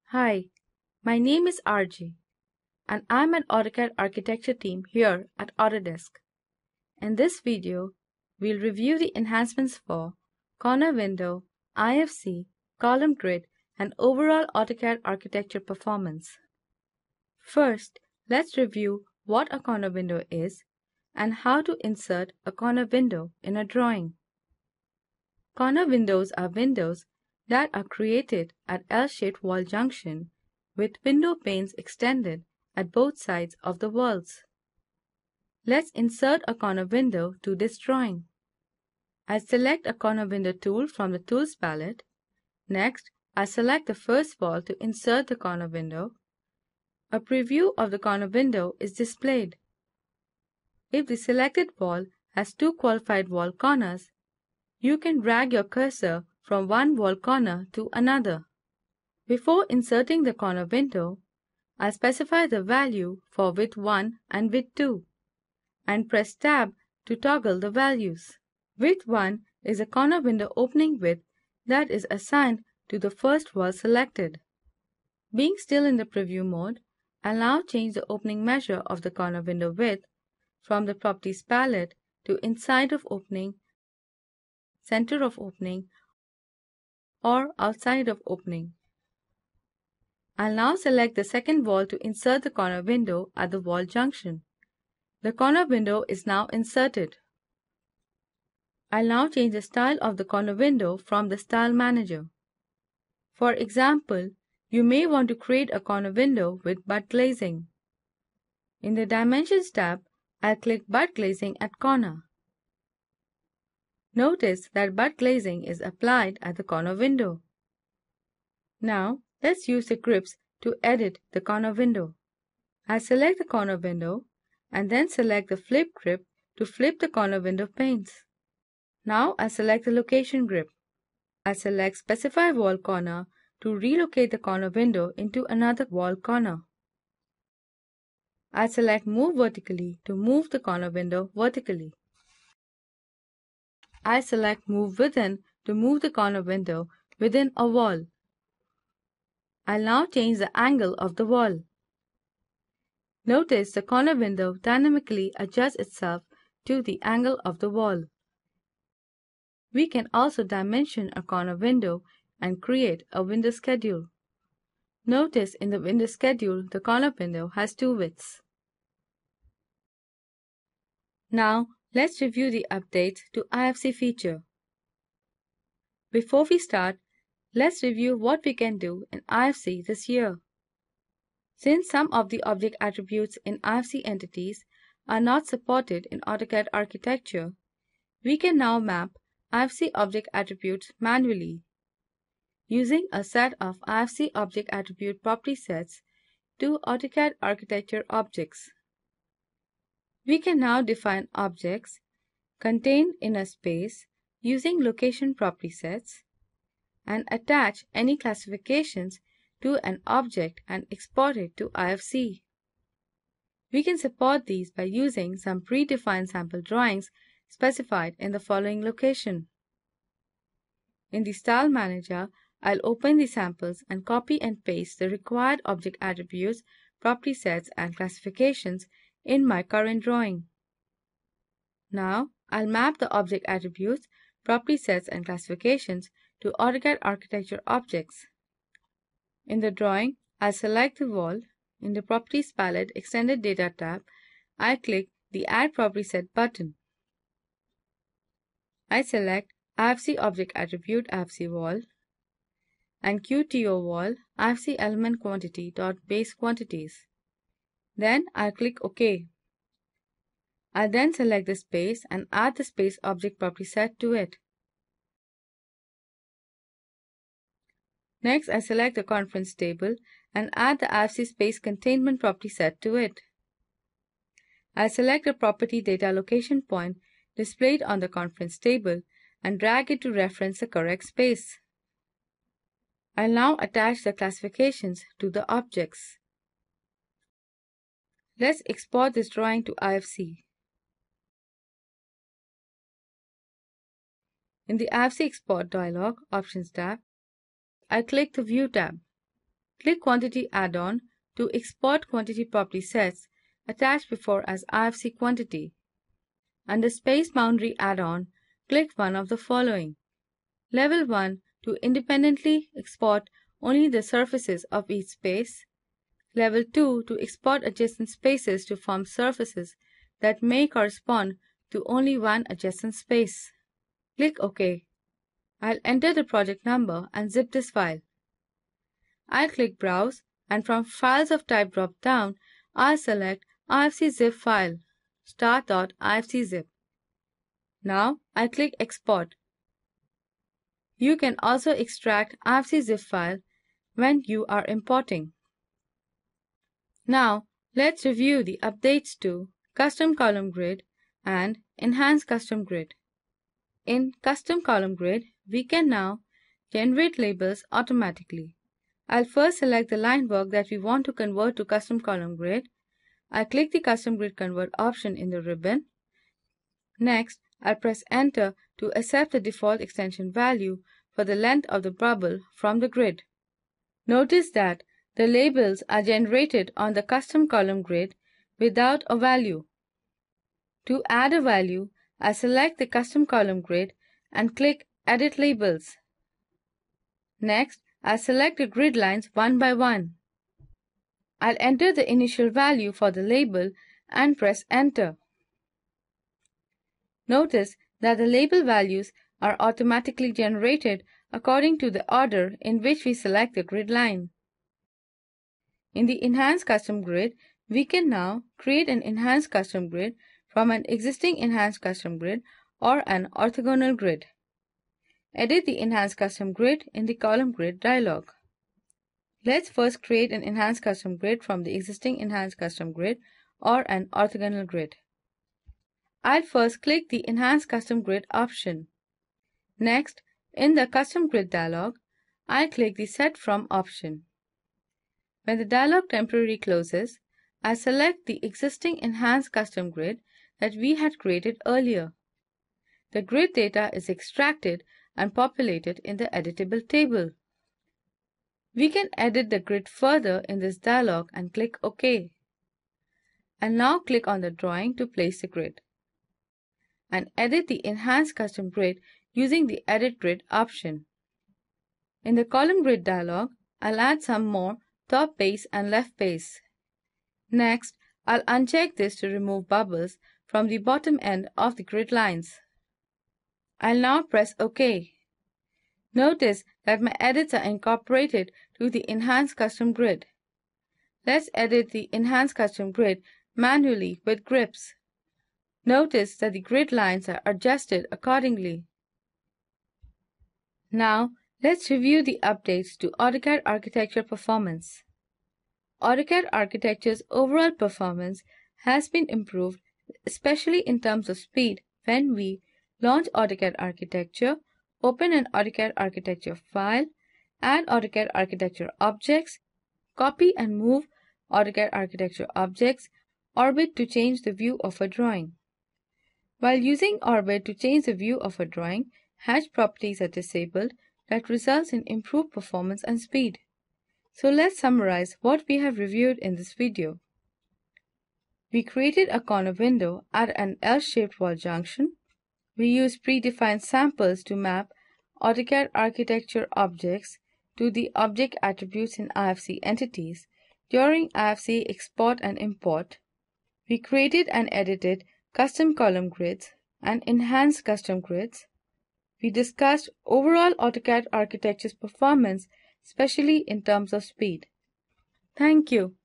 Hi, my name is RJ, and I'm an AutoCAD architecture team here at Autodesk. In this video, we'll review the enhancements for corner window, IFC, column grid, and overall AutoCAD architecture performance. First, let's review what a corner window is and how to insert a corner window in a drawing. Corner windows are windows that are created at L-shaped wall junction with window panes extended at both sides of the walls. Let's insert a corner window to this drawing. I select a corner window tool from the Tools palette. Next, I select the first wall to insert the corner window. A preview of the corner window is displayed. If the selected wall has two qualified wall corners, you can drag your cursor from one wall corner to another. Before inserting the corner window, I specify the value for width 1 and width 2 and press Tab to toggle the values. Width 1 is a corner window opening width that is assigned to the first wall selected. Being still in the preview mode, I'll now change the opening measure of the corner window width from the Properties palette to inside of opening, center of opening, or outside of opening. I'll now select the second wall to insert the corner window at the wall junction. The corner window is now inserted. I'll now change the style of the corner window from the Style Manager. For example, you may want to create a corner window with butt glazing. In the Dimensions tab, I'll click Butt Glazing at Corner. Notice that butt glazing is applied at the corner window. Now, let's use the grips to edit the corner window. I select the corner window and then select the Flip grip to flip the corner window panes. Now I select the Location grip. I select Specify Wall Corner to relocate the corner window into another wall corner. I select Move Vertically to move the corner window vertically. I select Move Within to move the corner window within a wall. I'll now change the angle of the wall. Notice the corner window dynamically adjusts itself to the angle of the wall. We can also dimension a corner window and create a window schedule. Notice in the window schedule, the corner window has two widths. Now, let's review the updates to IFC feature. Before we start, let's review what we can do in IFC this year. Since some of the object attributes in IFC entities are not supported in AutoCAD architecture, we can now map IFC object attributes manually using a set of IFC object attribute property sets to AutoCAD architecture objects. We can now define objects contained in a space using location property sets and attach any classifications to an object and export it to IFC. We can support these by using some predefined sample drawings specified in the following location. In the Style Manager, I'll open the samples and copy and paste the required object attributes, property sets, and classifications in my current drawing. Now, I'll map the object attributes, property sets, and classifications to AutoCAD architecture objects. In the drawing, I'll select the wall. In the Properties palette Extended Data tab, I click the Add Property Set button. I select IFC Object Attribute IFC Wall and QTO Wall IFC Element Quantity .base quantities. Then I'll click OK. I'll then select the space and add the space object property set to it. Next, I select the conference table and add the IFC space containment property set to it. I select a property data location point displayed on the conference table and drag it to reference the correct space. I'll now attach the classifications to the objects. Let's export this drawing to IFC. In the IFC Export dialog Options tab, I click the View tab. click Quantity add-on to export quantity property sets attached before as IFC quantity. Under Space Boundary add-on, click one of the following. Level 1 to independently export only the surfaces of each space. Level 2 to export adjacent spaces to form surfaces that may correspond to only one adjacent space. Click OK. I'll enter the project number and zip this file. I'll click Browse, and from Files of Type drop-down, I'll select IFC zip file, start.ifczip. Now I'll click Export. You can also extract IFC zip file when you are importing. Now let's review the updates to Custom Column Grid and Enhance Custom Grid. In Custom Column Grid, we can now generate labels automatically. I'll first select the line work that we want to convert to Custom Column Grid. I'll click the Custom Grid Convert option in the ribbon. Next, I'll press Enter to accept the default extension value for the length of the bubble from the grid. Notice that the labels are generated on the Custom Column Grid without a value. To add a value, I'll select the Custom Column Grid and click Edit Labels. Next, I'll select the grid lines one by one. I'll enter the initial value for the label and press Enter. Notice that the label values are automatically generated according to the order in which we select the grid line. In the Enhance Custom Grid, we can now create an Enhanced Custom Grid from an existing Enhanced Custom Grid or an orthogonal grid. Edit the Enhanced Custom Grid in the Column Grid dialog. Let's first create an Enhanced Custom Grid from the existing Enhanced Custom Grid or an orthogonal grid. I'll first click the Enhanced Custom Grid option. Next, in the Custom Grid dialog, I'll click the Set From option. When the dialog temporarily closes, I select the existing Enhanced Custom Grid that we had created earlier. The grid data is extracted and populated in the editable table. We can edit the grid further in this dialog and click OK. And now click on the drawing to place the grid. And edit the Enhanced Custom Grid using the Edit Grid option. In the Column Grid dialog, I'll add some more top base and left base. Next, I'll uncheck this to remove bubbles from the bottom end of the grid lines. I'll now press OK. Notice that my edits are incorporated to the Enhanced Custom Grid. Let's edit the Enhanced Custom Grid manually with grips. Notice that the grid lines are adjusted accordingly. Now, let's review the updates to AutoCAD Architecture performance. AutoCAD Architecture's overall performance has been improved, especially in terms of speed when we launch AutoCAD Architecture, open an AutoCAD Architecture file, add AutoCAD Architecture objects, copy and move AutoCAD Architecture objects, orbit to change the view of a drawing. While using orbit to change the view of a drawing, hatch properties are disabled that results in improved performance and speed. So let's summarize what we have reviewed in this video. We created a corner window at an L-shaped wall junction. We used predefined samples to map AutoCAD Architecture objects to the object attributes in IFC entities during IFC export and import. We created and edited custom column grids and enhanced custom grids. We discussed overall AutoCAD Architecture's performance, especially in terms of speed. Thank you.